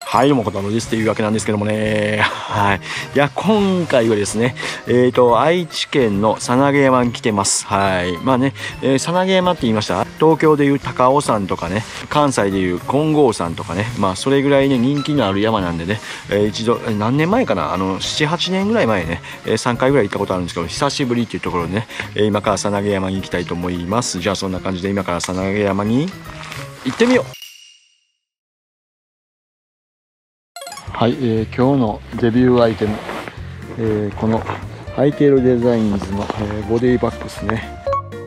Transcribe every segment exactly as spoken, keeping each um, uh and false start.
はい、どうも、小太郎ですっていうわけなんですけどもね。はい。いや、今回はですね、えっと、愛知県のさなげ山に来てます。はい。まあね、えー、さなげ山って言いました。東京でいう高尾山とかね、関西でいう金剛山とかね、まあ、それぐらいね、人気のある山なんでね、えー、一度、何年前かな、あの、なな、はちねんぐらい前ね、えー、さんかいぐらい行ったことあるんですけど、久しぶりっていうところでね、えー、今からさなげ山に行きたいと思います。じゃあ、そんな感じで今からさなげ山に行ってみよう。はい、えー、今日のデビューアイテム、えー、このハイテールデザインズの、えー、ボディバッグですね。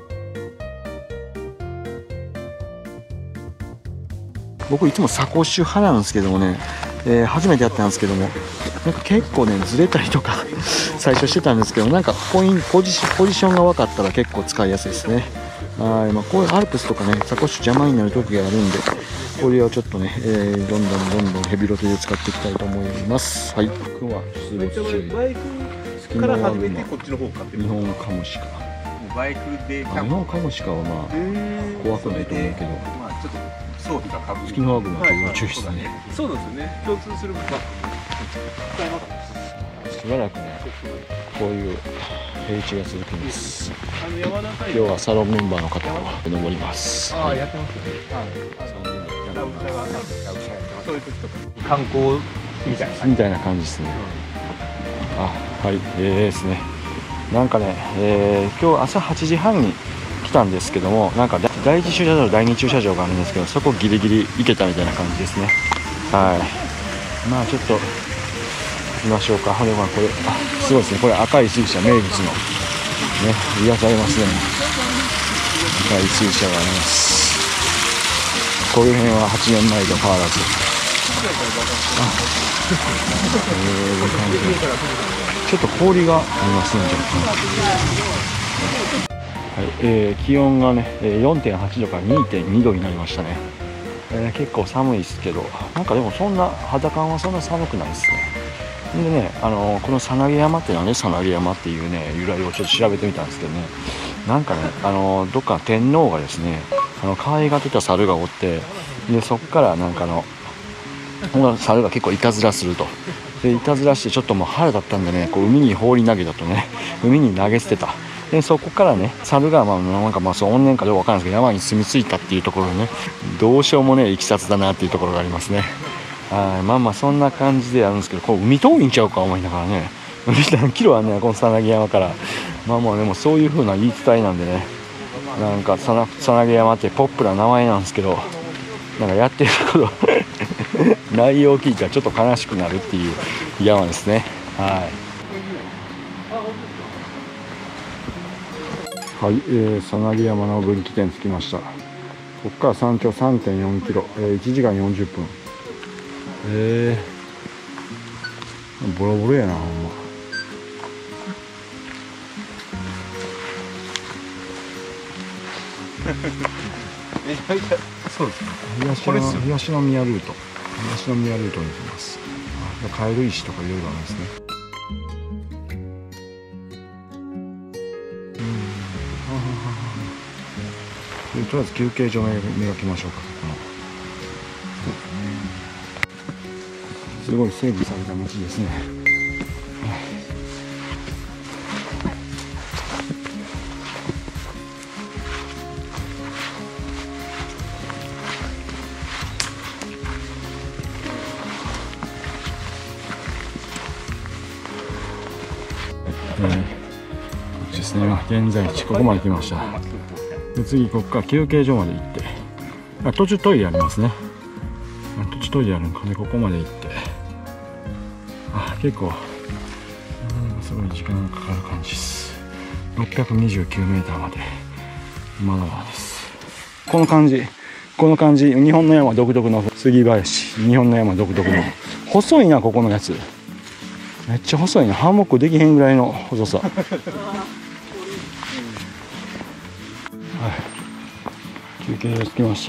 僕いつもサコッシュ派なんですけどもね、えー、初めてやったんですけども、なんか結構ねずれたりとか最初してたんですけど、なんかポインポジシポジションが分かったら結構使いやすいですね。はい、まあ、こういうアルプスとかね、サコッシュ邪魔になる時があるんで、これをちょっとね、えー、どんどんどんどんヘビロテで使っていきたいと思います。はい、僕は出没注意。 バイクから始めてこっちの方買ってる。 日本カモシカ。 バイクでキャンプ。 日本カモシカはまあ怖くないと思うけど、 まあちょっと装備がかぶる。 スキノワグマと要注意ですね。 そうですよね。共通する部分。 しばらくね、こういう平地が続きます。今日はサロンメンバーの方と登ります。 ああ、やってますよね。そういう時とか観光みたいなみたいな感じですね。あ、はい、えー、ですね。なんかね、えー、今日朝はちじはんに来たんですけども、なんか第一駐車場と第二駐車場があるんですけど、そこギリギリ行けたみたいな感じですね。はい。まあちょっと見ましょうか。これはこれ、あ、すごいですね。これ赤い水車、名物のね、癒されますね。赤い水車があります。この辺ははちねんまえと変わらず。あ、えー、感じでちょっと氷がありますね、若干。はい、えー、気温がね よんてんはちどからにてんにどになりましたね。えー、結構寒いですけど、なんかでもそんな肌感はそんな寒くないですね。でね、あのー、このさなげ山ってなんでさなげ山っていうね由来をちょっと調べてみたんですけどね、なんかね、あのー、どっか天皇がですね、あの可愛がってた猿がおって、でそっからなんかの猿が結構いたずらすると、でいたずらしてちょっともう腹立ったんでね、こう海に放り投げたとね、海に投げ捨てた。でそこからね、猿がまあなんかまあそう怨念かどうかわからないですけど、山に住み着いたっていうところでね、どうしようもねいきさつだなっていうところがありますね。はい、まあまあそんな感じでやるんですけど、こう海遠いんちゃうか思いながらね、海何キロあんねんこのさなげ山から。まあまあでもそういう風な言い伝えなんでね、なんかさなさなげ山ってポップな名前なんですけど、なんかやってること内容を聞いたらちょっと悲しくなるっていう山ですね。はい、はい、えー、さなげ山の分岐点着きました。ここから山頂 さんてんよんキロ、えー、いちじかんよんじゅっぷん。えー、ボロボロやなほんま。 そうですね。 東の東宮ルート、東宮ルートに行きます。カエル石とかいろいろあるんですね。うん、とりあえず休憩所を磨きましょうか。ここのすごい整備された道ですね。えー、こっちですね。現在地ここまで来ました。で次ここから休憩所まで行って、あ、途中トイレありますね。途中トイレあるんかね。ここまで行って、あ、結構、うん、すごい時間がかかる感じです。ろっぴゃくにじゅうきゅうメーターまでまだまだです。この感じ、この感じ、日本の山独特の杉林、日本の山独特の細いな。ここのやつめっちゃ細いな。ハンモックできへんぐらいの細さ。はい、休憩所着きました。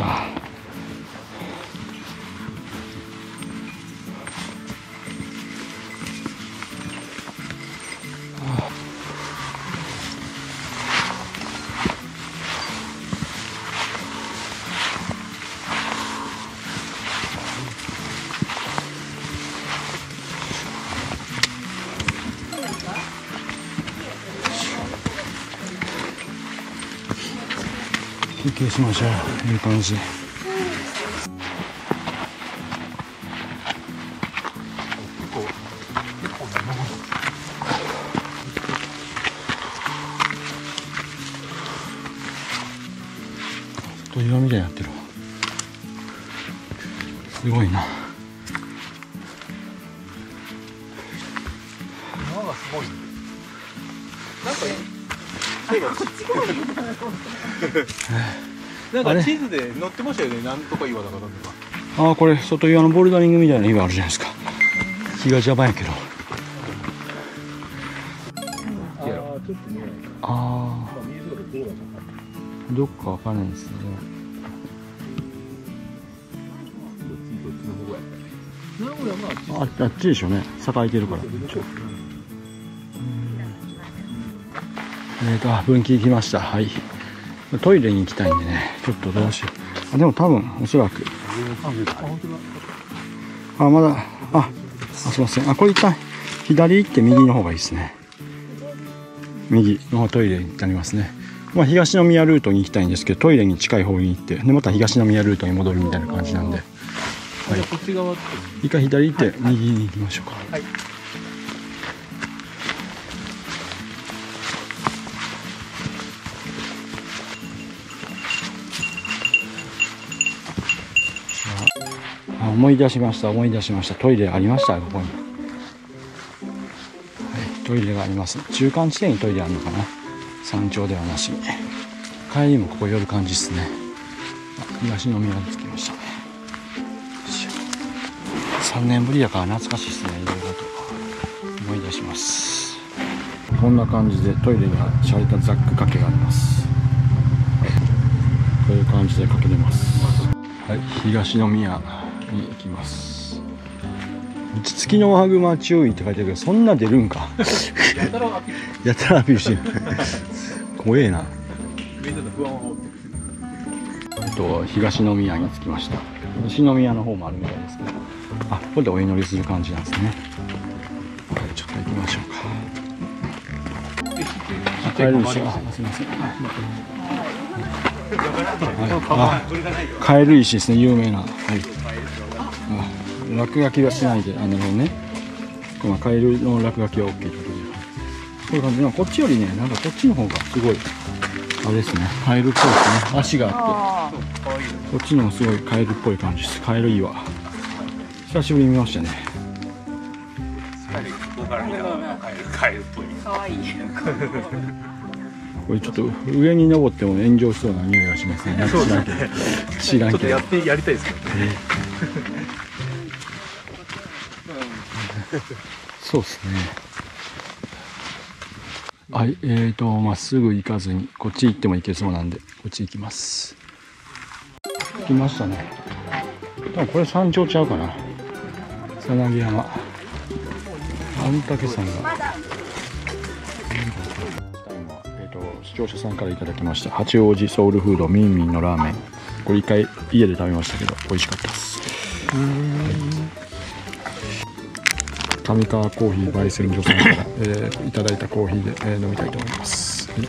休しましょう。いい感じ。と岩みたいになってる。すごいな。 岩がすごい。なんかこっち側になんか地図で載ってましたよね。なんとか岩だかなんとか。 ああ、これ外岩のボルダリングみたいな岩あるじゃないですか。日が邪魔やけど。 ああ、ちょっとね。 ああ。どっかわかんないですね。あ、あっちでしょうね。栄えてるから。えーと、分岐行きました。はい。トイレに行きたいんでね。ちょっとどうしよう。あ、でも多分、おそらく。あ、まだ、あ、あ、すいません。あ、これ一旦、左行って右の方がいいですね。右の方トイレになりますね。まあ、東宮ルートに行きたいんですけど、トイレに近い方に行って、でまた東宮ルートに戻るみたいな感じなんで、はい、 こっち側一回左行って右に行きましょうか。はい、あ、思い出しました思い出しました。トイレありました。ここに、はい、トイレがあります。中間地点にトイレあるのかな。山頂ではなしに。帰りもここ寄る感じですね。東宮に着きましたね。さんねんぶりやから懐かしいですね。いろいろと思い出します。こんな感じでトイレにはシャレたザック掛けがあります。こういう感じでかけれます。はい、東宮に行きます。落ち着きのマグマ注意って書いてあるけど、そんな出るんか。やたらアピールやたらアピールしてる。怖えな。えっと東宮に着きました。西宮の方もあるみたいですけど、あ、ここでお祈りする感じなんですね。はい、ちょっと行きましょうか。帰る石、あ、すみません。はい、あ、カエル石ですね、有名な。はい。あ、落書きはしないで、あのね、このカエルの落書きは OK ということで。こういう感じで、こっちよりね、なんかこっちの方がすごい。あれですね、カエルっぽいですね。足があって、こっちのもすごいカエルっぽい感じです。カエル岩。久しぶりに見ましたね。 カエルっぽい。可愛い。 これちょっと上に登っても炎上しそうな匂いがしますね。知らんけど。知らんけど。ちょっとやってやりたいですけどね。そうですね。はい、えーと、まっすぐ行かずに、こっち行っても行けそうなんで、こっち行きます。着きましたね。多分これ山頂ちゃうかな。さなぎ山。御嶽山が。えーと、視聴者さんからいただきました。八王子ソウルフードミンミンのラーメン。これ一回家で食べましたけど、美味しかったです。上川コーヒー焙煎所さんから、えー、いただいたコーヒーで、えー、飲みたいと思います。はい、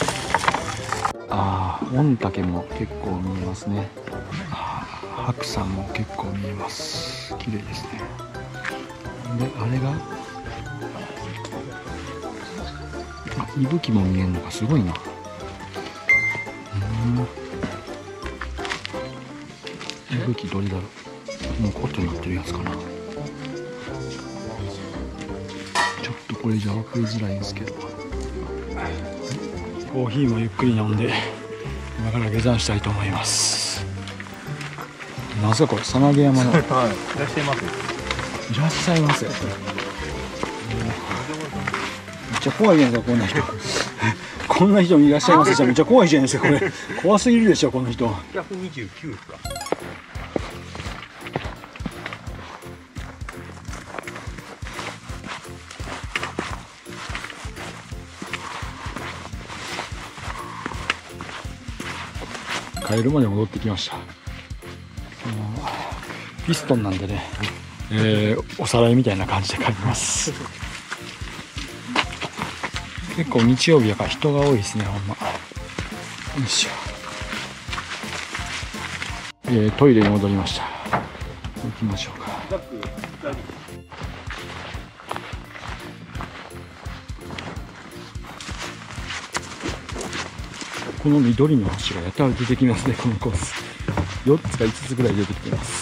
ああ、御嶽も結構見えますね。白山も結構見えます。綺麗ですね。で、あれが、あ、伊吹も見えるのか、すごいな。うん。伊吹どれだろう。もうコットになってるやつかな。これじゃ分かりづらいんですけど、コーヒーもゆっくり飲んで今から下山したいと思います。なぜこれ、さなぎ山の、はい、いらっしゃいませ。いらっしゃいませ。めっちゃ怖いじゃないですか、こんな人。こんな人いらっしゃいませじゃめっちゃ怖いじゃないですか。これ怖すぎるでしょ、この人。ひゃくにじゅうきゅうですか。帰るまで戻ってきました。ピストンなんでね、えー、おさらいみたいな感じで帰ります。結構日曜日やから人が多いですね、ほんま。よいしょ。 ー、トイレに戻りました。行きましょうか。この緑の橋がやたら出てきますね。このコースよっつかいつつぐらい出てきてます。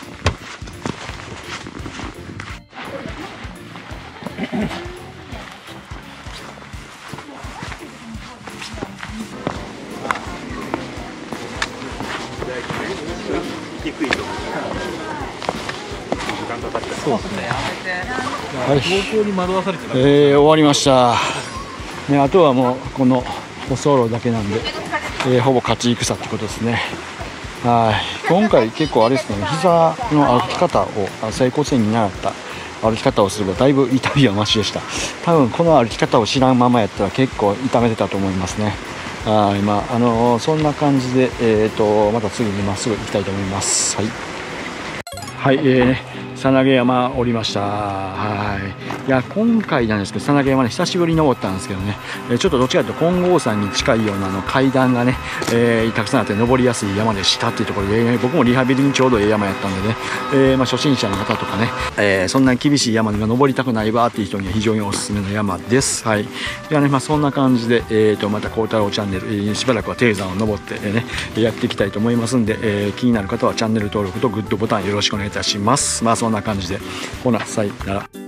そうですね。 はい、 東京に惑わされてない。 えー、終わりました、ね、あとはもうこの舗装路だけなんで、えー、ほぼ勝ち戦ってことですね。はい、今回結構あれですね、膝の歩き方を整骨院に習った歩き方をすればだいぶ痛みはマシでした。多分この歩き方を知らんままやったら結構痛めてたと思いますね。はい、まああのー、そんな感じで、えー、とまた次にまっすぐ行きたいと思います。はい、はい、えーねさなげ山降りました。はい、いや今回なんですけど、さなげ山ね久しぶりに登ったんですけどね、ちょっとどっちかというと金剛山に近いようなあの階段がね、えー、たくさんあって登りやすい山でしたっていうところで、ね、僕もリハビリにちょうどええ山やったんでね、えーまあ、初心者の方とかね、えー、そんなに厳しい山には登りたくないわっていう人には非常におすすめの山です。はい、ではね、まあ、そんな感じで、えー、とまた孝太郎チャンネル、えー、しばらくは低山を登って、ね、やっていきたいと思いますんで、えー、気になる方はチャンネル登録とグッドボタンよろしくお願いいたします。まあそんな感じでほなさいなら。